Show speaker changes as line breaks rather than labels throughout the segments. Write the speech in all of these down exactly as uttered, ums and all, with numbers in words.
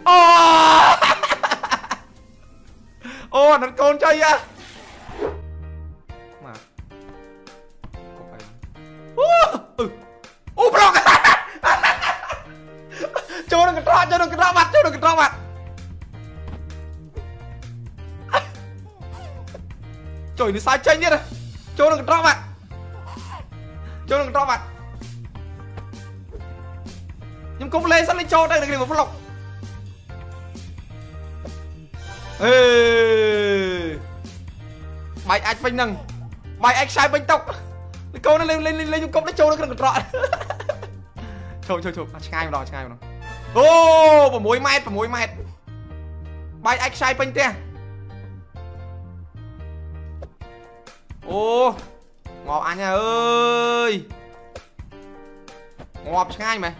Ô ô nó con chơi á mà không phải ô ừ ô bro cho nó cái trò cho nó cái trò mặt cho nó cái trò mặt trời nó sai chênh nhất rồi cho nó cái trò mặt cho nó cái trò mặt nhưng cũng lên sắp lên cho đây là cái một phát lộc ê bài anh bánh nâng bài anh sai bánh tóc câu nó lên lên lên lên cốc nó trâu nó cái trọ trâu trâu trâu ngay vào đó ngay vào đó ô một mối mét một mối mét bài anh sai bánh te ô ngọt anh nha ơi ngọt ngay mày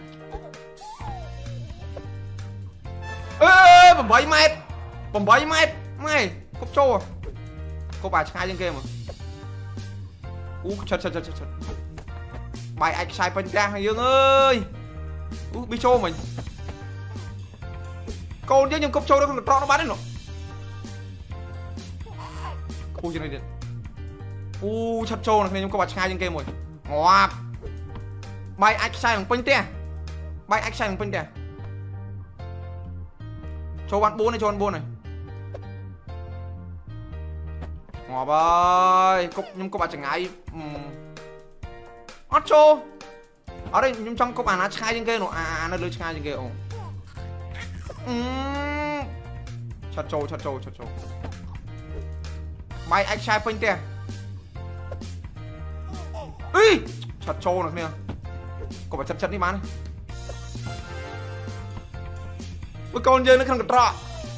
ê một bảy mét một bảy mét mày cốc trâu à cốc bài ngay trên kia mà ú chật chật chật chật bài anh sai bánh te Dương ơi ú bị trâu mình con chứ nhưng cốc trâu nó không được trọ nó bắn đấy nó ui trên này điện u chật trâu này nhưng có bạch hai trên kia rồi ngọt bài anh sai bằng bánh te bài anh sai bằng bánh te cho bạn bốn này cho bạn bốn này ngọt ơi cốc nhưng có bạn chẳng ai ớt trâu ở đây nhưng trong có bạn nó sai trên kia nó à nó lưới sai trên kia ồ chật trâu chật trâu chật trâu bài anh sai bánh te ui chật trâu này nè có phải chật chật đi má này ui con dơi nó không được trọ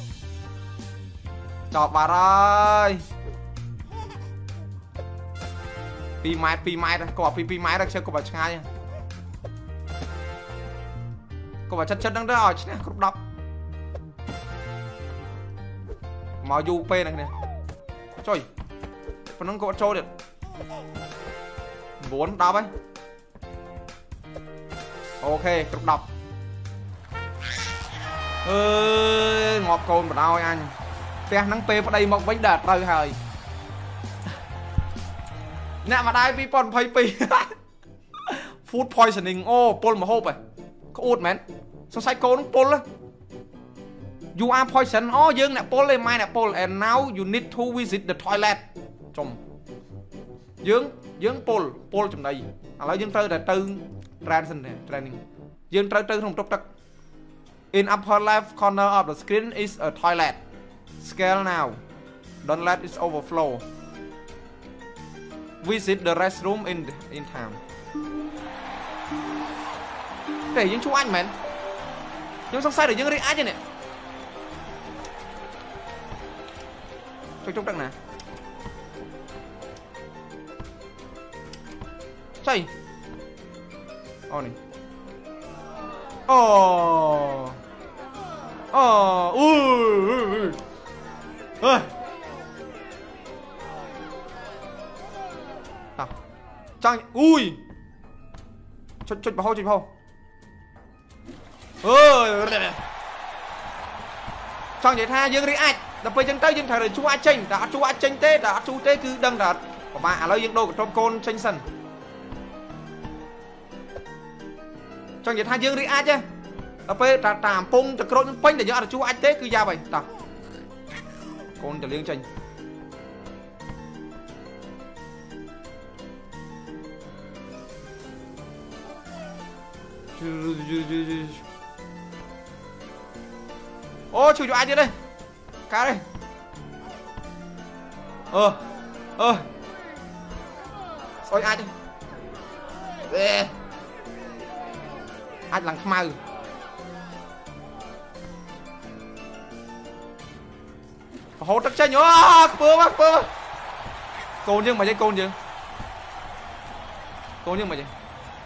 chọc bà ơi pi mai pi mai đây có bảo pi pi mai đây chơi có phải ngay nha có phải chật chật đang đó chứ nè không đọc mà u p này nè trời phần nó có trâu được bốn đọc ấy ok tục đọc ơi ngọt cồn vào đâu anh pe nắng pe vào đây một bánh đạt rồi hời nè mà đây vi pon pay pi food poisoning ô pol mà hộp này có út mến sao sai cô nó pol á you are poison ô dương nè pol lên mai nè pol and now you need to visit the toilet trong dương dương pol pol trong đây à lấy dương trơ là trơ training này training dương trơ trơ không trục trắc in upper left corner of the screen is a toilet scale now don't let it overflow visit the restroom in in town để những chú anh mến nhưng xong sai để những react này cho trục trắc nè chạy ô này ô ô ui ơi nào trang ui cho cho vào hô cho vào hô ơi trang vậy tha dương react đậpไปchân tới dương thầy rồi chú ai chênh đã chú ai chênh tê đã chú tê cứ đâm đã của bà lấy dương đô của trong côn chênh sân cho vậy tha dương react chứ đậpไปtrả trả pung trả côn pênh để nhớ là chú ai tê cứ ra vậy ta côn trả liêng chênh ô chịu cho ai đi đây cá đây ờ ờ soi ai đây về ai lằng mau hốt đất chơi nhớ bơ bơ bơ côn nhưng mà chơi côn chứ côn nhưng mà chơi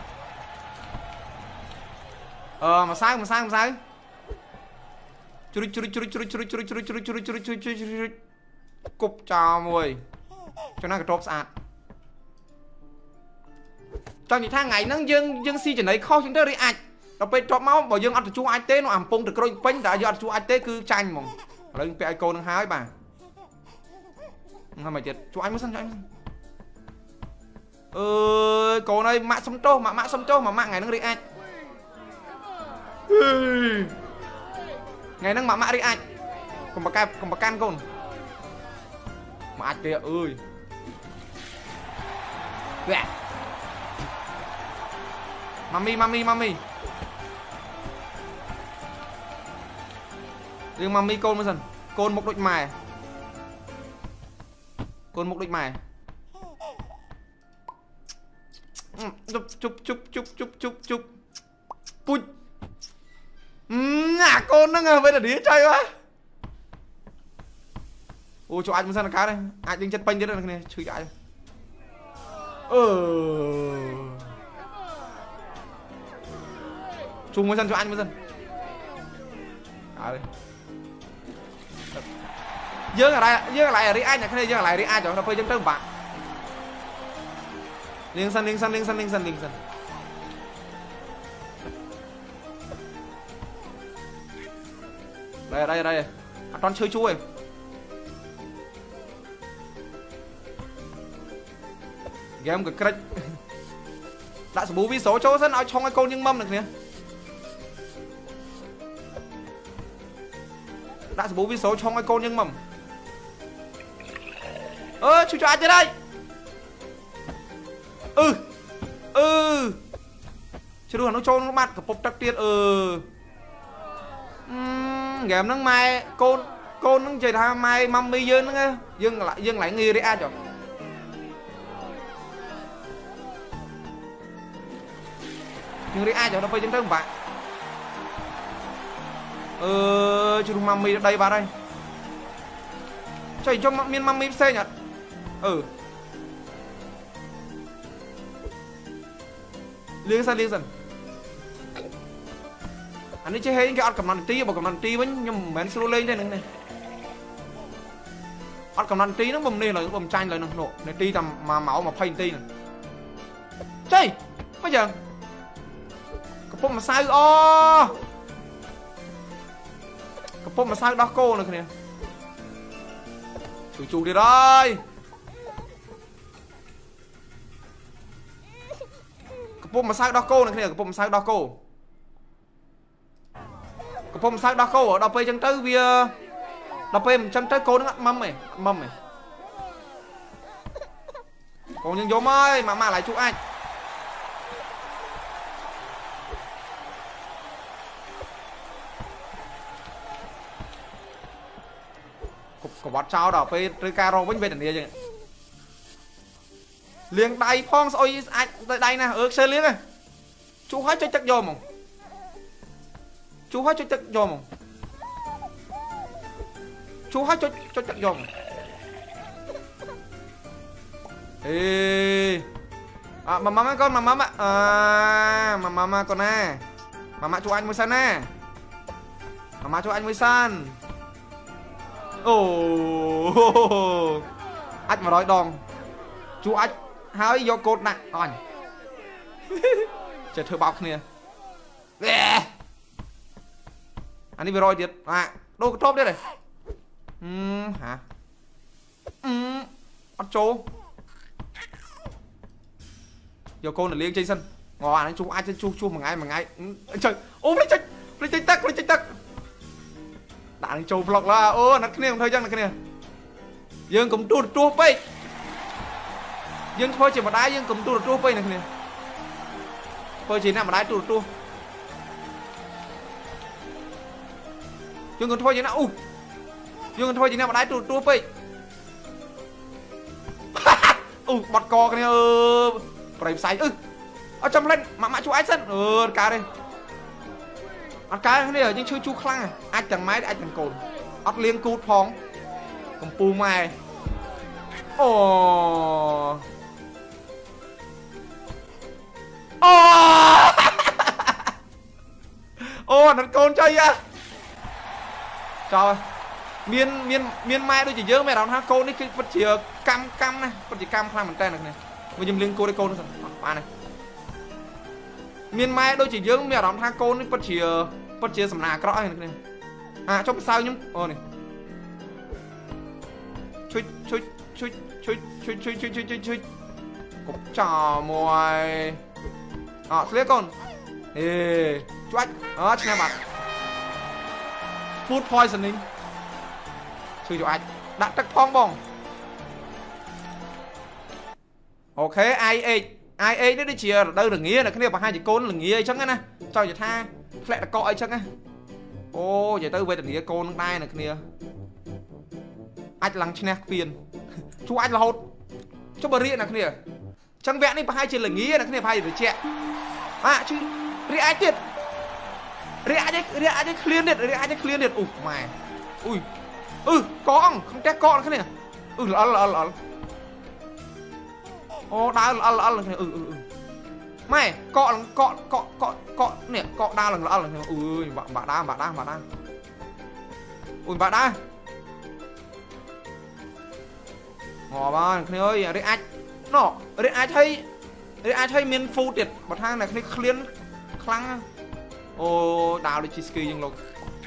ờ mà sao mà sao mà sao chui chui chui chui chui chui chui chui chui chui chui chui chui cục chào mùi cho nó cái trộp sạch trong những tháng ngày nó dương dương si chỉ lấy kho chúng ta đi ảnh đọc bây trọt máu bảo dương ăn từ chú ai tế nó ảm pung từ côi bánh đã giờ chú ai tế cứ chanh mong lấy pe cô nó hái bà mà chết chú anh mới săn cho anh ơi cô này mạ sông trâu mà mạ sông trâu mà mạng ngày nó đi anh ngày nó mạ mạ đi anh còn bà can còn bà can con mà anh kìa ơi mami mami mami riêng mami côn mới dần côn một đôi mài côn một đôi mài chụp chụp chụp chụp chụp chụp chụp pui ngả côn nó ngờ vậy là đĩa chơi quá ôi cho anh mới dần cá đây anh đứng chân banh chết rồi này chửi chạy ờ chung mới dần cho anh mới dần à đây dương ở đây dương lại ở đây anh này cái này dương lại đi ai cho nó phơi chân trơn bạn liên sân liên sân liên sân liên sân liên sân đây đây đây à, toàn chơi chui game cực crack đã số bố vi số chỗ sân ở trong cái câu nhưng mâm được nè đã số bố vi số trong cái câu nhưng mầm ơ chú cho ai tới đây ừ ừ chứ đùa nó trôn nó mặt cả phục đặc tiết ừ uhm, game nó mai côn côn nó chơi tha mai mami dương nó nghe dương lại dương lại nghi đấy ai rồi nhưng đấy ai rồi nó phải chân tới bạn ờ chú mami đây vào đây chơi cho miên mami xe nhỉ ừ liên san liên dần anh ấy chơi hay cái ăn cầm năn tí bảo cầm năn tí với nhưng mà slow lên đây này ăn cầm năn tí nó bầm này là bầm chanh lại nó nổ này tí tầm mà máu mà phanh tí này chơi bây giờ cái phong mà sao o cái phong mà sao đó cô nữa kìa chủ chủ đi đây cái phong mà sao đó cô này kìa cái phong mà sao đó cô cái phong mà sao đó cô ở đọc về chân tới bia đọc về chân tới cô nó ngắt mâm này mâm này còn những giống ơi mà mà lại chú anh có bọt trao đỏ về tới caro vẫn về đằng kia chứ liền đầy phong ôi ai đây nè ước xe liếc này chú hết cho chắc vô mà chú hết cho chắc vô mà chú hết cho cho chắc vô mà ê à mà mama con mà mama à mà mama con nè mama chú anh mới san nè mama chú anh mới san ồ ách mà nói đòn chú ách hái vô cột nè anh chờ thưa bọc nè anh đi về rồi tiệt à đâu có top đấy này uhm, hả uhm, bắt trâu vô cô là liên trên sân ngò anh chú ai trên chu chu mà ngay mà ngay trời ôm lấy chơi lấy chơi tắc lấy chơi tắc đạn trâu vlog là ô nó cái này thời gian là cái này dương cũng tu tu bay dương thôi chỉ mà đá dương cũng tu tu bay này này thôi chỉ nằm mà đá tu tu dương còn thôi chỉ nào u dương còn thôi chỉ nằm mà đá tu tu bay u bọt co cái này ơ phải sai ư ở trong lên mà mã chú ái sân ờ cá đây ăn cá cái này ở những chơi chu khăng à ai chẳng máy ai chẳng cồn ắt liên cút phong còn pu mai ồ ồ ô nó cồn chơi à trời miên miên miên mai đôi chỉ nhớ mẹ đón ha cồn đi cái vật chỉ cam cam này vật chỉ cam khăng mình tên này này bây giờ liên cô đây cồn rồi ba này miền mai đôi chỉ dương mẹ đóng tha côn đi bắt chìa bắt chìa sầm nà cõi này à trong sao nhúng ô này chui chui chui chui chui chui chui chui chui chui cục trò mồi à lấy con ê chuột đó cho bạn food poisoning chui cho anh đặt tắc phong bông ok ai ê ai ê nó đi chia đâu được nghĩa là cái này bằng hai chỉ côn là nghĩa chắc nè cho giờ tha lại là coi chắc á ô giờ tới về tình nghĩa côn đây này kia anh lăng trên phiền chú anh là hốt cho bờ riêng là cái này chẳng vẽ đi bằng hai chuyện là nghĩa là cái này phải để trẻ à chứ riêng ai tiệt riêng ai đấy riêng ai đấy clear điện riêng ai đấy clear điện ui mày ui ừ có không test con cái này ừ là là là ô đá là là là ừ ừ ừ mày cọ cọ cọ cọ cọ nè cọ đa là là là ui bạn bạn đa bạn đa bạn đa ui bạn đa ngò ba cái ơi đấy ai nó đấy ai thấy đấy ai thấy miền phu tiệt bậc thang này cái clean khăng ô đào đi chi ski nhưng lục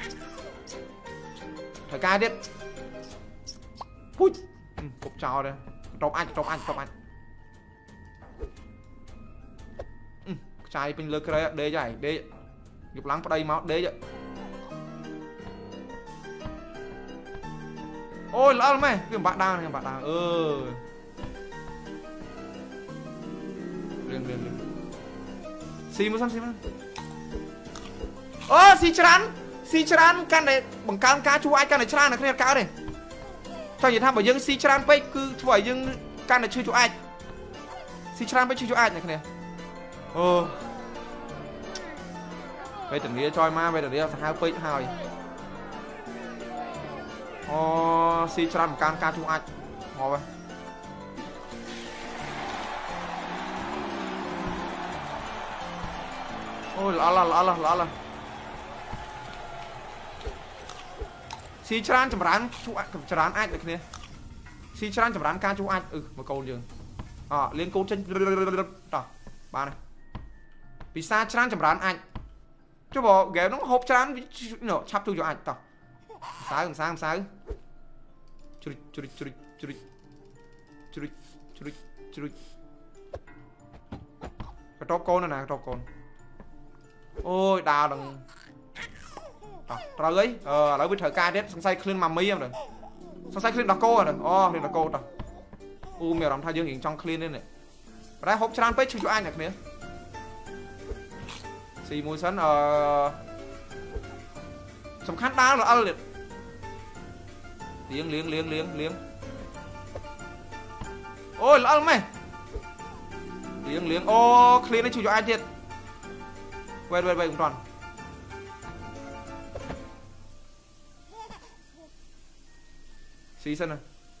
thời ca biết ui cục trào đây trộm anh trộm anh trộm anh trai bên lơ cái đê vậy đê dục lắng vào đây máu đê vậy ôi lỡ mày cái bạn đang này bạn đang ơ liền liền liền xì một xăm xì một ơ xì chán xì chán can này bằng can cá chú ai can này chán này cái này cá này cho nhìn tham bảo dương xì chán bây cứ chú bảo dương can này chưa chú ai xì chán bây chưa chú ai này cái này ơ bây tình nghĩa choi ma bây tình nghĩa hai phê hai ô xì chán một can cá chú ai ngồi vậy ôi lỡ là lỡ là lỡ là xì chán chấm rán chú ai chấm rán ai được kia xì chán chấm rán cá chú ai ừ một câu dừng à liên câu trên đó ba này vì sao chán chấm rán anh cho bỏ ghé nó hộp chán nó chắp tôi cho anh tao sáng sáng sáng chui chui chui chui chui chui chui cái trâu con này nè trâu con ôi đào đừng rồi ấy ờ lấy với thời ca đấy sang say clean mầm mi em rồi sang say clean đặc cô rồi ô clean đặc cô rồi u mèo làm thay dương hiện trong clean đây này đây hộp chán page cho anh này nữa xì mùi sắn ờ sầm khát đá là ăn liệt liếng liếng liếng liếng liếng ôi là ăn mày liếng liếng ô clean đấy cho ai thiệt quay quay quay cũng toàn xì sân này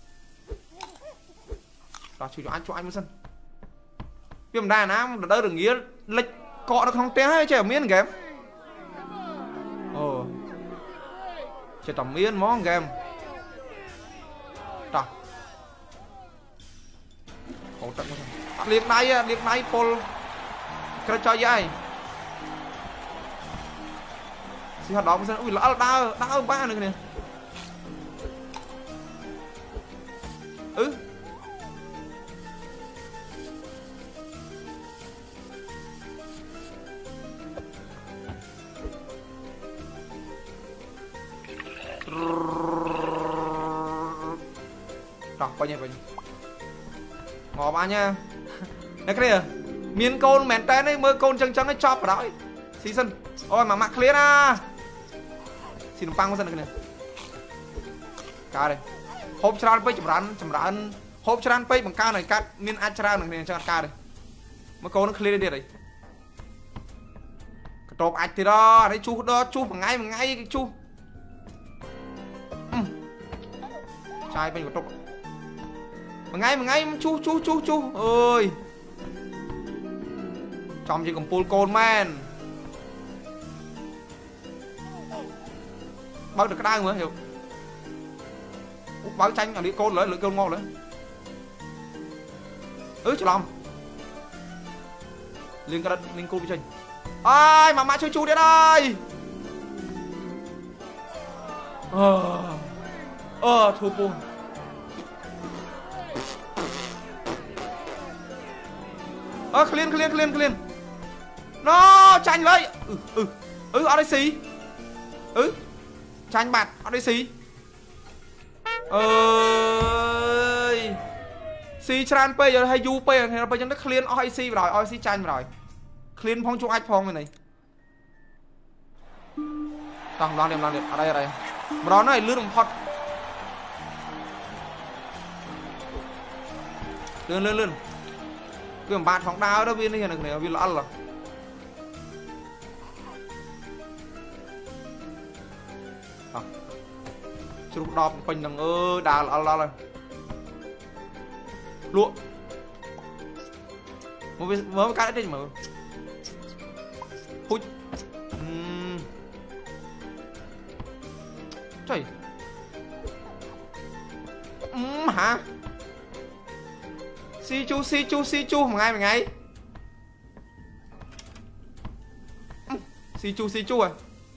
đó cho anh cho anh mới sân viêm đà nám đỡ đừng nghĩa lệch cọ nó không té hay chơi ở miếng game ồ chơi tầm miếng món game đó hỗ trợ liệt này liệt này pol cái cho dây xì hoạt động ui lỡ đau đau ba nữa nè ừ đọc bao nhiêu bao nhiêu ngò ba nha này cái này miếng côn mèn tên ấy mơ côn chân chân ấy chop vào đó season ôi mà mặc clear à xin băng con sân này cá đây hộp tràn bay chậm rắn chậm rắn hộp tràn bay bằng cá này cá miếng ăn tràn này cho cá đây mơ côn nó clear đi đấy trộm ạch thì đó đấy chú đó chú bằng ngay bằng ngay cái chú trai bên của trộm mà ngay mà ngay chú chú chú chú ơi trong chỉ còn pol côn man bao được cái đai nữa hiểu báo tranh ở đi côn lấy lưỡi côn ngon lấy ừ cho lòng liên cái đất liên côn đi trình ai mà mã chui chu đến đây ờ ờ thua buồn ờ clean clean clean clean nó tranh lấy ừ ừ ừ ở đây xí ừ tranh bạn ở đây xí ơi xí tràn pe giờ hay du pe thì nó bây giờ nó clean oi xí rồi oi xí tranh rồi clean phong chung ách phong này này tao lo điểm lo điểm ở đây ở đây đó này lướt đồng hot lươn lươn lươn cái bạn phóng đao đó viên này được này viên là ăn rồi chụp đọp quanh đằng ơ đà là ăn rồi lụa một viên mới cái đấy mà hút trời uhm, hả si chu si chu si chu một ngày một ngày uhm, si chu si chu à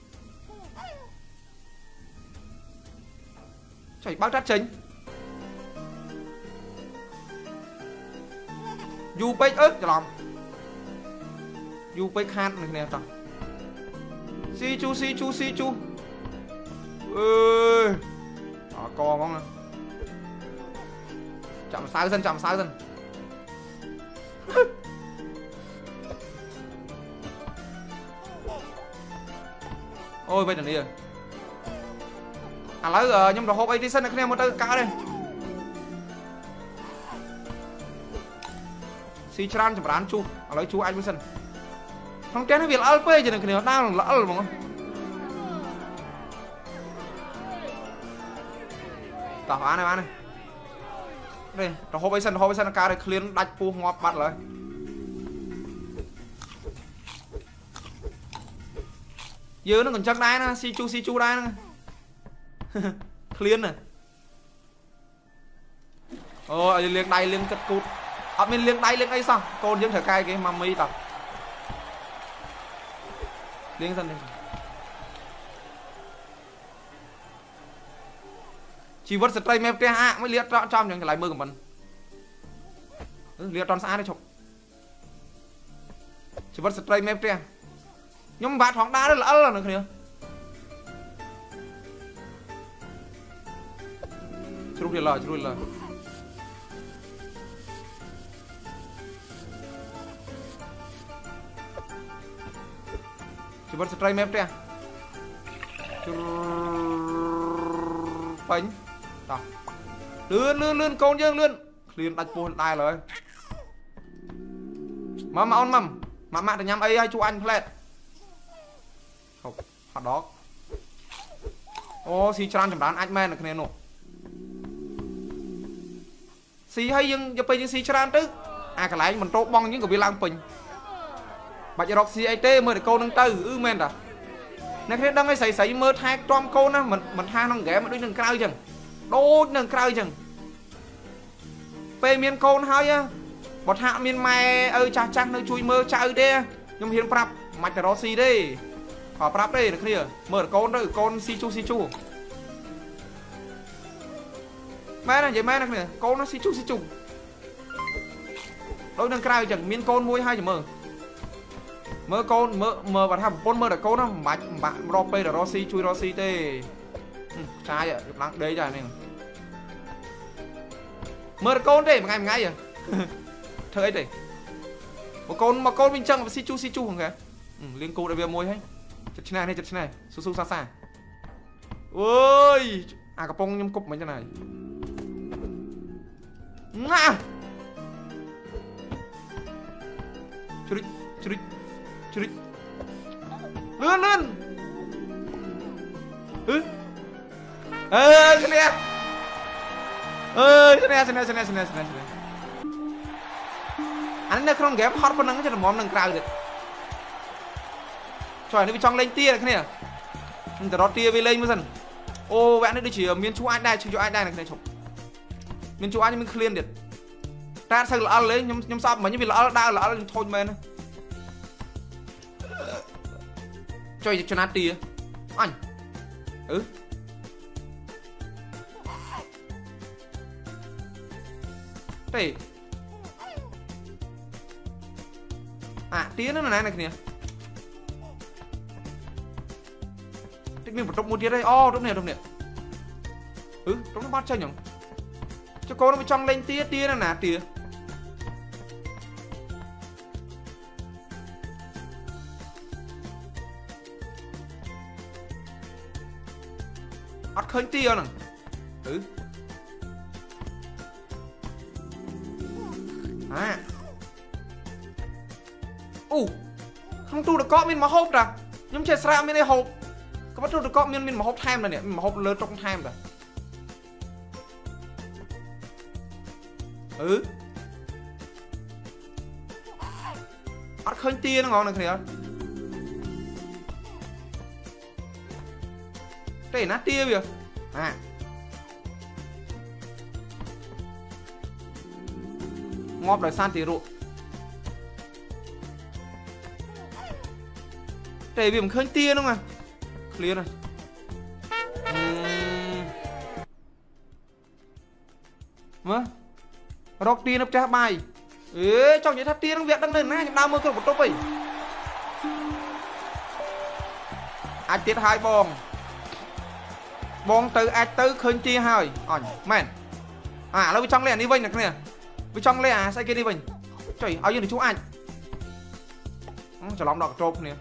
trời bác trát chính du bếch ớt cho lòng du bếch hát này nè tao si chu si chu si chu ơi à, co không nè chậm sao dân chậm sao dân ôi bây giờ đi rồi à lấy rồi nhưng mà hộp ấy đi sân này một tay cá đây xì chan chậm rán chu à lấy chu anh với sân không kén cái việc lỡ phê chứ này cái này đang là lỡ rồi mọi người tao ăn này ăn này đây tao hộp ấy sân hộp ấy sân cá đây clean đạch pu ngọt bắt lại giờ nó còn chắc đai nè si chu si chu đai nè clean nè ôi liên đai liên cất cút ở bên liên đai liên ấy sao con giống thở cay cái mami tao liên sân đi chỉ vật stray map te hạ mới liệt trọn trong những cái lại mưa của mình liệt tròn xa đấy chụp chỉ vật stray map te nhưng bạn phóng đá đó là ớt là được kìa chú đi lời chú đi lời chỉ vật stray map te chú bánh đó lươn lươn lươn con dương lươn liền đặt buồn đai rồi mà mà on mầm mà mạ được nhắm ấy hay chú anh flat không hot dog ô xì chan chấm đán anh men được này nổ xì hay nhưng giờ bây giờ xì chan tức à cái lái mình trộn bong những cái vi lang bình bạch rock xì ai tê mơ để câu nâng tư ư men à này thế đang ấy xảy xảy mơ thay trong câu nó mình mình thay năng ghé mà đôi nâng cao chừng đôi nâng cao chừng pe miền câu hơi á bọt hạ miền mai ơi cha chắc nơi chui mơ cha ơi đê nhưng hiền prap mạch cái đó xì đi họ prap đây được kia mở con đó con si chu si chu mẹ này vậy mẹ này nè con nó si chu si chu đôi nâng cao chừng miền con môi hai chừng mơ mơ con mơ mơ và thằng con mơ được con nó bạch bạn rope là rossi chui rossi tê sai ạ lặng đấy trời này mơ được con đấy mà ngày ngày à thôi ấy đấy một con mà con mình chăng và si chu si chu không kìa liên cô đã về môi hay chật này này chật này su su xa xa ôi à cặp bông nhâm cục mấy cái này ngã chú đi chú đi chú đi lươn lươn ừ ê cái này ê cái này cái này cái này cái này cái này anh này không ghép hot phân năng cho nó móm năng cao được trời nó bị trong lên tia này cái này mình từ đó tia về lên mới dần ô bạn nó đi chỉ ở miền châu Á đây chỉ cho ai đây này cái này chụp miền châu Á nhưng mình clean được ta sao là lấy nhưng nhưng sao mà như vì là đa là thôi men chơi cho nát tía anh ừ đây à tía nó là này này kìa tích mình một trong một tía đây ô trong này trong này ừ trong nó bắt chơi nhở cho cô nó mới trong lên tía tía là nà tía khơi tia nè ừ à u không tu được có mình mà hộp ra nhưng chơi sao mình đây hộp có bắt tu được có mình mình mà hộp tham rồi nè mình mà hộp lớn trong tham rồi ừ bắt khơi tia nó ngon này kìa cái nát tia kìa à ngọt đời san thì rượu để vì mình khơi tia đúng không clear này vâng rọc tia nó trả bài ế trong những thắt tia nó việc đang lên nè đau mơ cơ một tốt vậy ai tiết hai bong bong từ ai tới khơi tia hơi ỏi men à nó bị trong lẻ đi vinh nè nè bị trong lẻ à sai kia đi vinh trời ơi như chú anh cho lắm đọc trộm nè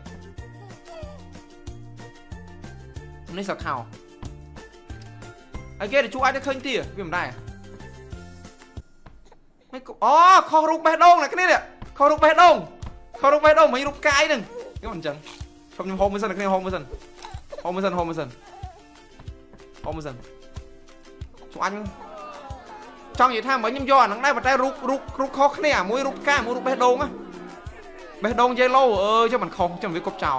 nó sạc hào ai kia thì chú anh đã khơi tia vì làm đây mấy cô ó kho rục bè đông này cái này nè kho rục bè đông kho rục bè đông mấy rục cái đừng cái còn chẳng không nhưng hôm mới dần cái này hôm mới dần hôm mới dần hôm mới dần hôm mới dần chú anh trong vậy tham mấy nhâm do nó đây mà tay rục rục rục kho cái này à mũi rục ca mũi rục bè đông á bè đông dây lâu ơi cho mình không cho mình với cốc chào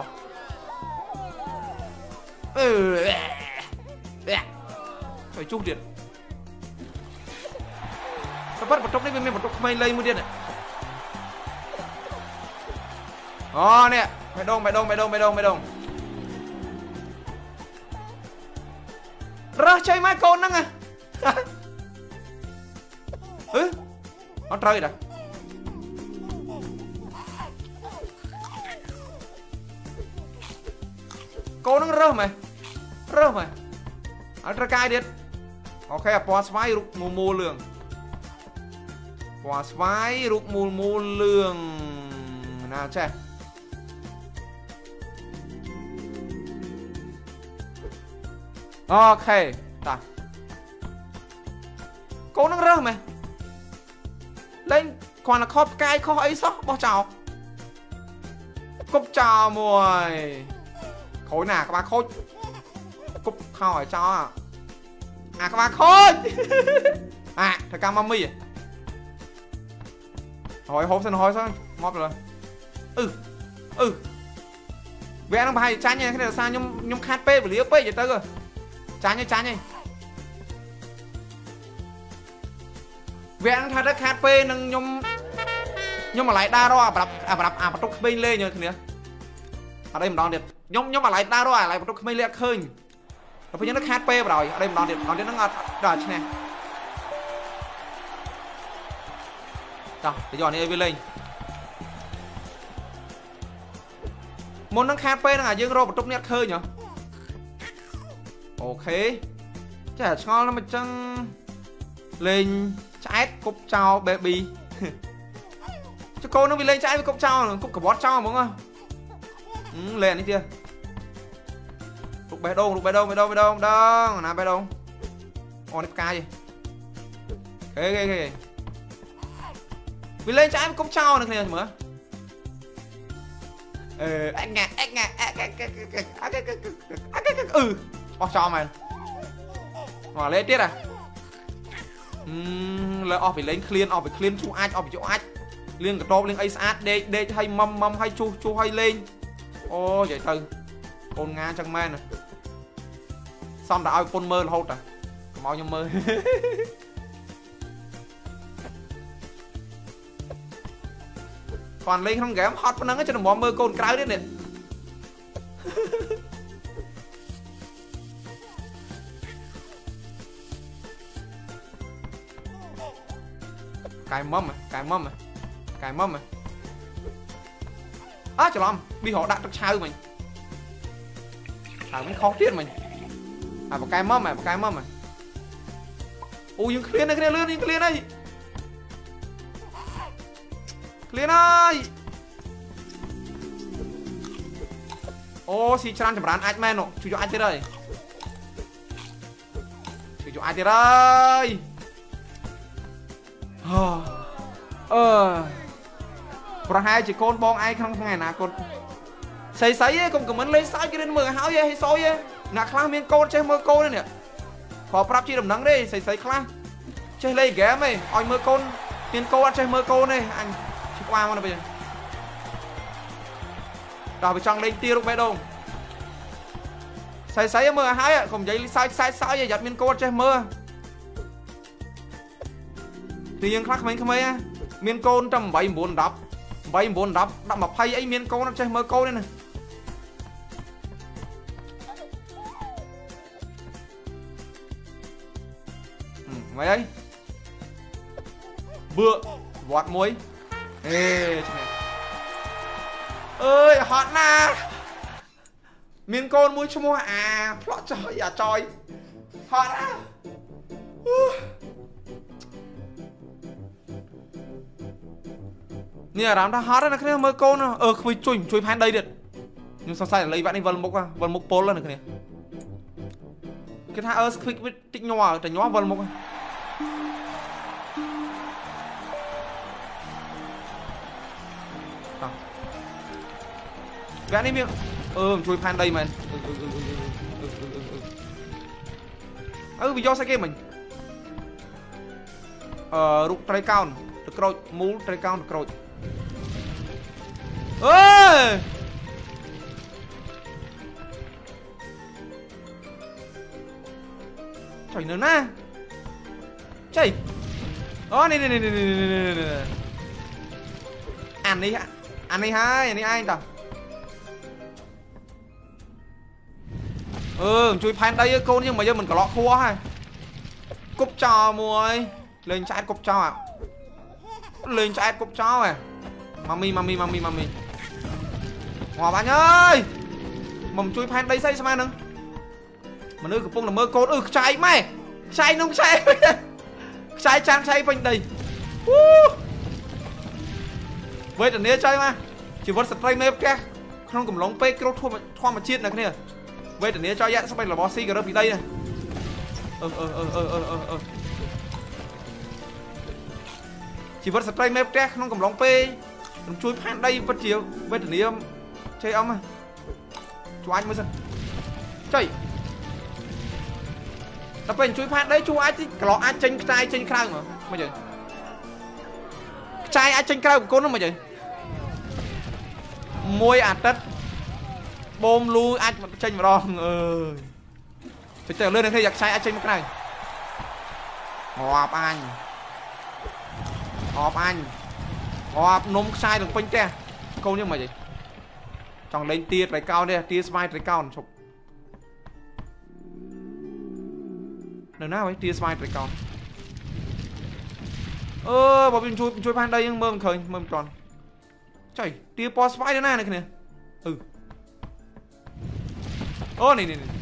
ừ phải chút điện ta bắt một trong đây bên một trong mây lây mua điện này ó nè mày đông mày đông mày đông mày đông mày đông ra chơi mai con năng à ừ nó trời đã cô nó rơ mày rơ mày ở ra cai điện ok à boss vai rục mù mù lường quả xoáy rục mù mù lường nào che ok ta cô nó rơ mày lên còn là khóp cay kho ấy sóc bao chào cúp chào mùi khối nào các bạn khối cúp hỏi cho à à các bạn khối à thật cam mami à hỏi hộp xem hỏi sao mọt rồi ừ ừ vẽ nó bài trái nha cái này là sao nhung nhung khát pê và lý ấp vậy tới rồi trái nha trái nha vẽ nó thay đất khát pê nâng nhung nhưng mà lại đa rồi à đập à đập à bắt trúc bên lên như thế này ở đây mình đón được nhung nhưng mà lại đa rồi à lại bắt trúc bên lên khơi rồi bây giờ nó khát pê rồi ở đây mình đón được đón đến nó ngọt rồi thế này rồi để dọn đi lên muốn nó khát pê là dương rô một chút nét khơi nhở ok chả ngon lắm mà chân lên trái cục chào baby cho cô nó bị lên trái với cục chào cục cả bót chào đúng không ừ, lên đi kia cục bé đâu cục bé đâu bé đâu bé đâu đâu nào bé đâu on ca gì ghê ghê ghê vì lên trái cũng trao được này mà ờ anh ngạc anh ngạc ừ cho mày mà lên tiết à là off phải lên clean off phải clean chú ai off phải chỗ ai liên cả top liên ace đây đây hay mâm mâm hay chu chu hay lên ô vậy thôi con nga chẳng men này xong đã ao con mơ là hốt à mau nhau mơ còn lên không ghém hot nó cho nó mò mơ con cái đấy nè Cái mâm à, cái mâm à, cái mâm à. À chờ lắm, bị họ đặt được sao mình. À mình khó tiết mình. À một cái mâm à, một cái mâm à. Ui những clear này, clear lươn, những clear này. Clear ơi. Ô si chan chấm rán ai men nọ, chú cho ai thế đây. Chú cho ai thế đây. Ờ Bà hai chỉ con bong ai không ngày nào con xây xây ấy, cũng cầm ấn lấy sai cái đến mưa háo vậy hay soi ấy nà khla miên con chơi mơ con này nè khó prap chi đầm nắng đi xây xây khla chơi lấy ghé mày oi mơ con tiền cô ăn chơi mơ con này anh chỉ qua mà bây giờ đào bị trăng lên tia lúc bé đâu xây xây mưa háo ấy không giấy sai sai sai vậy giật miên con chơi mơ thìยังคลักมันทำไมอ่ะเมียนโกนจำใบบนดับใบบนดับดับมาไพ่ไอ้เมียนโกนใช่เมื่อโกนนี่นะไว้ไอ้เบื่อวอดมวยเอ้ยเอ้ยฮอตนะเมียนโกนมวยชั่วโมงอ่ะเพราะจอยอย่าจอยฮอตนะเนี่ยร้านทหารนะคือเมื่อโกนเออคุยช่วยช่วยพันได้เด็ดnhưng sao sai lấy bạn đi vần mục à vần mục pol là này cái thằng ơ quick với tịnh nhỏ tịnh nhỏ vần mục bạn đi miệng ừ chui pan đây mình ừ vì do sao kia mình ờ rút trái cao được rồi mũ trái cao được rồi ơi trời nữa nè trời đó này này này này này này ăn đi ăn đi hai ăn đi ai tao ừ chui pan đây cô nhưng mà giờ mình có lọ khua hay cúp trò mùi lên trái cúp trò à lên trái cúp trò à mami mami mami mami hòa bạn ơi mầm chui pan đây xây sao nâng mà nơi của phong là mơ côn ừ trái mày trái nông trái trái trang trái quanh đây với trận này chơi mà chỉ vẫn spray mép kia không cầm lóng pe kêu thua mà thua mà chết này cái này với trận này chơi vậy sao bây là bossy cái đó bị đây này ờ ờ ờ ờ ờ ờ chỉ vẫn spray mép kia không cầm lóng pe chui pan đây vẫn chiều với trận này chơi ông à chú anh mới dần chơi nóเป็นช่วยพันได้ช่วยไอ้ที่กรอกไอ้เจนกระจายเจนคราวมั้งไม่ใช่กระจายไอ้เจนคราวกับคนนั่นไม่ใช่มวยอัดตัดบอมลูไอ้เจนมาลองเออจะเจอเรื่องนึงที่อยากใช้ไอ้เจนมาไกลหอบอันหอบอันหอบนมใส่ถึงเป็นแก่คนยังไม่ใช่จังเล่นเตี้ยไรเก้าเนี่ยเตี้ยสบายไรเก้าชกเดี๋ยวหน้าไว้ตีสไปไปก่อนเออบอกเป็นช่วยช่วยพันได้ยังเมื่อมันเคยเมื่อมันก่อนใช่ตีปอสไปเดี๋ยวหน้าเลยเนี่ยเออโอ้นี่นี่นี่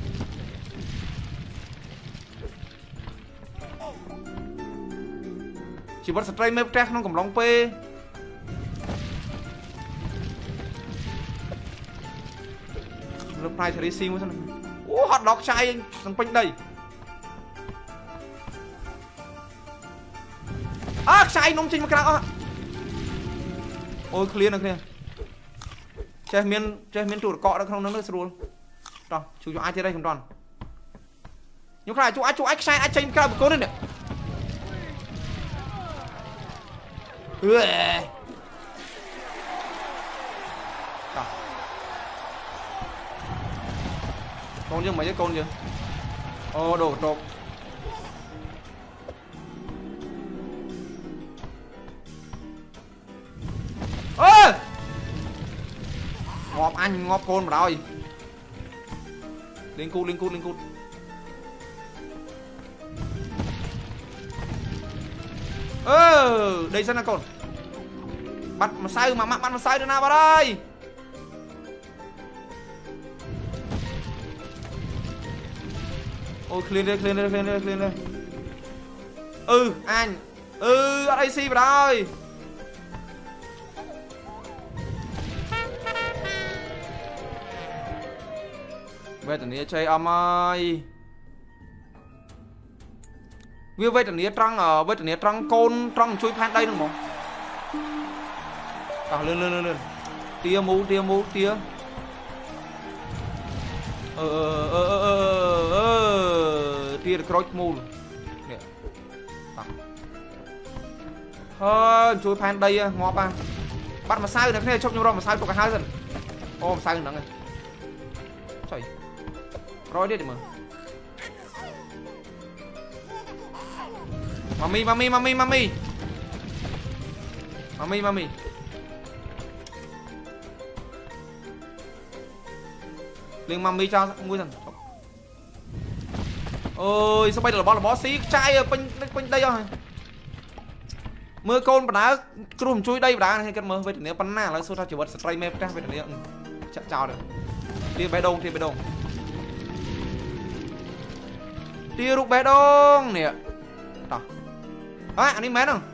chỉ bắt spray mép treo không cầm lóng pe lúc này thì đi sim quá sao này ô hot dog chai thằng pin đây à sai nông chinh mà cái nào ôi clear nè clear chơi miên chơi miên trụ cọ nó không nó nó sưu rồi chú cho ai chơi đây không toàn nhưng phải chú ai chú ai sai ai chơi cái nào cố lên nè con nhưng mấy cái con gì ô đồ trộm ơ ngọp anh ngọp côn vào rồi lên cút lên cút lên cút ơ đây xem nào con bắt mà sai mà bắt mà sai được nào vào đây ôi clean đây clean đây clean đây clean đây ừ anh ừ ở đây xì vào đây về tận này chơi âm ơi vì về tận này trăng ở về tận này trăng côn trăng chui phan đây đúng không à lên lên lên lên tia mũ tia mũ tia ờ ờ ờ ờ ờ ờ tia được cross mũ nè thôi chui phan đây ngọt à bắt mà sai được cái này chụp nhau rồi mà sai tụi cả hai dần ô mà sai nữa này trời rồi đi mà mami mami mami mami mami mami liền mami cho mua dần ôi sao bây giờ là bó là bó xí trai ở quanh quanh đây rồi mưa côn đá cùm chui đây đá này cái mơ với nếu bắn nà là số ra chỉ bật spray map ra với này chạm chào được tia bé đông tia bé đông tia rục bé đông nè đó à anh đi mến không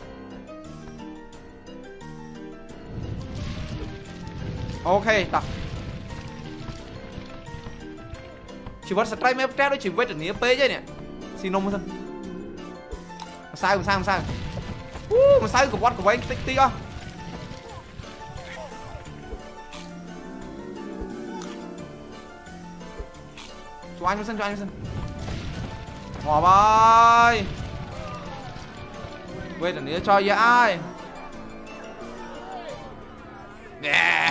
ok đó chỉ bật spray map ra đó chỉ với này p chứ nè xin nông thân sai không sai không sai uh, mà sai của bot của anh tích tí không cho anh sân cho anh sân ngỏ ơi quên là nữa cho vậy ai nè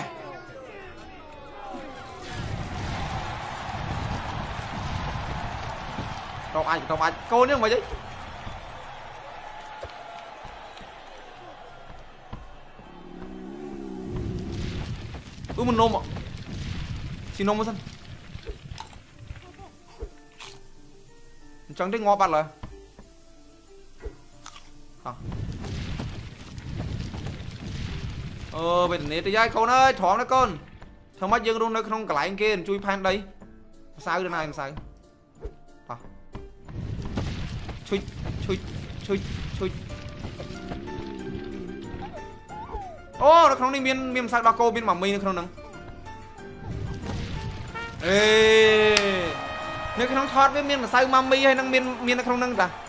trong anh trong anh cô nữa mà chứ ừ mình nôm ạ xin nôm một sân chẳng thấy ngó bạn rồi à. ờ bên này tôi dây con ơi thoáng đó con thằng mắt dương luôn nó không cả lại anh kia chui phan đây sao đây này sao à. chui chui chui chui ô nó không đi miên miên sao đó cô miên mỏng mi nó không nâng ê nếu cái nó thoát với miên mà sao mami hay năng miên miên nó không nâng ta